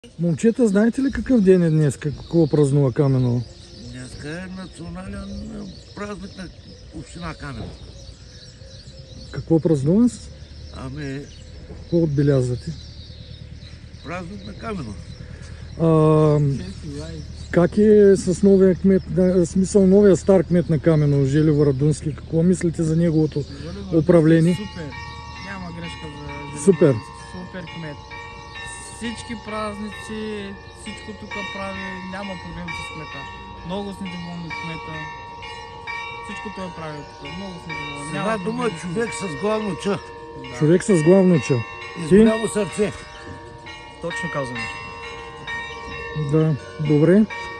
Момчета, знаете ли какъв ден е днес? Какво празнува Камено? Днеска е национален празник на община Камено. Какво празнува? Ами, Какво отбелязвате? празник на Камено. Как е с новия кмет, смисъл новия стар кмет на Камено, Желево Радунски? Какво мислите за неговото управление? Супер. Няма грешка за Желево. Супер. Супер кмет. Всички празници, всичко тук прави, няма проблем с кмета. Много сме доволни от кмета. Всичко той прави тук. Много сме доволни. С една дума човек с главно Ч. Да. Човек с главно Ч. И с Ти? голямо сърце. Точно казано. Да, добре.